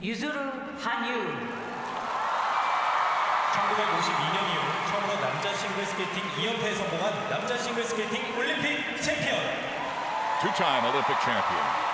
Yuzuru Hanyu. 1952년 이후 처음으로 남자 싱글 스케이팅 2연패에 성공한 남자 싱글 스케이팅 올림픽 챔피언. Two-time Olympic champion.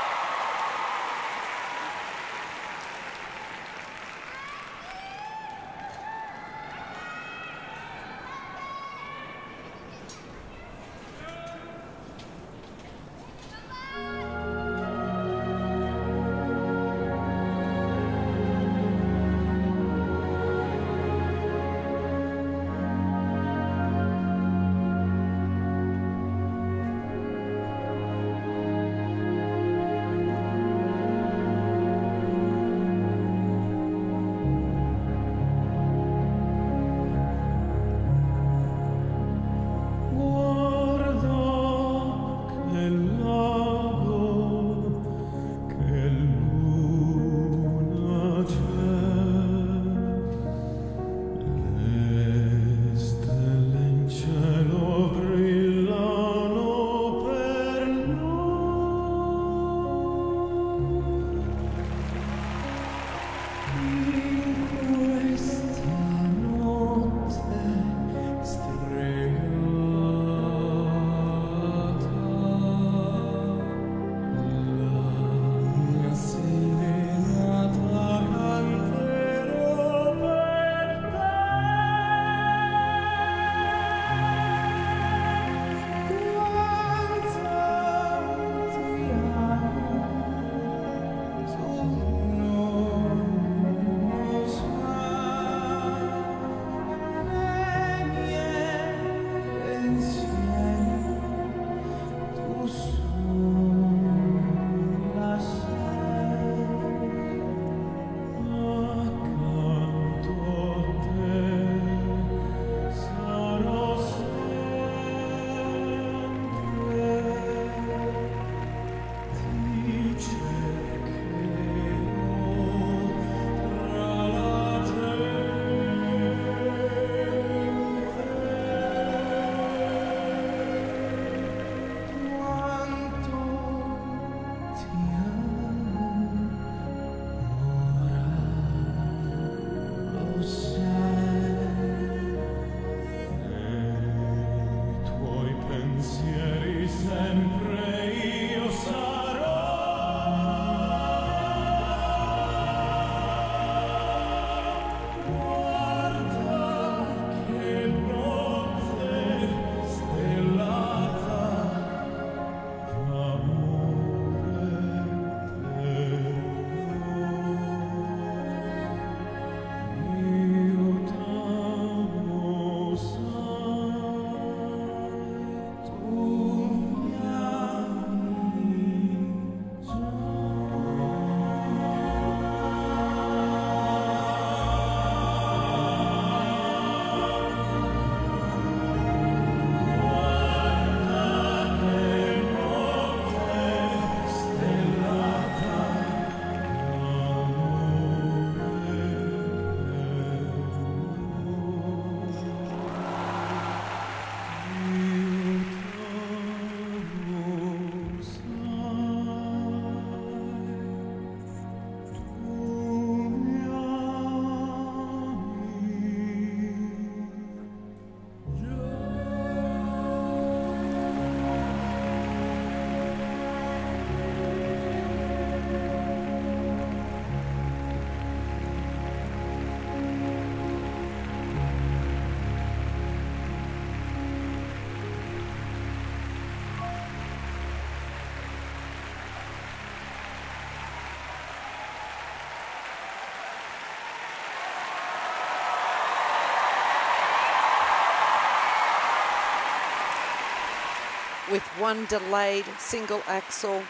With one delayed single axel,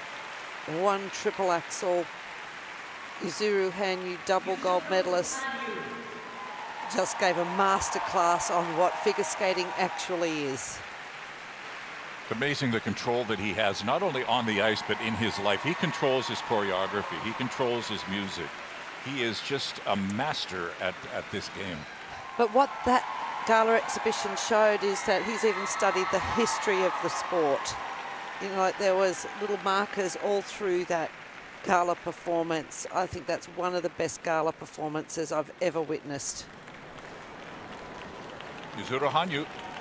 one triple axel, Yuzuru Hanyu, double gold medalist, just gave a masterclass on what figure skating actually is. It's amazing the control that he has, not only on the ice, but in his life. He controls his choreography. He controls his music. He is just a master at this game. But what that Gala exhibition showed is that he's even studied the history of the sport. You know, like there was little markers all through that Gala performance. I think that's one of the best Gala performances I've ever witnessed. Yuzuru Hanyu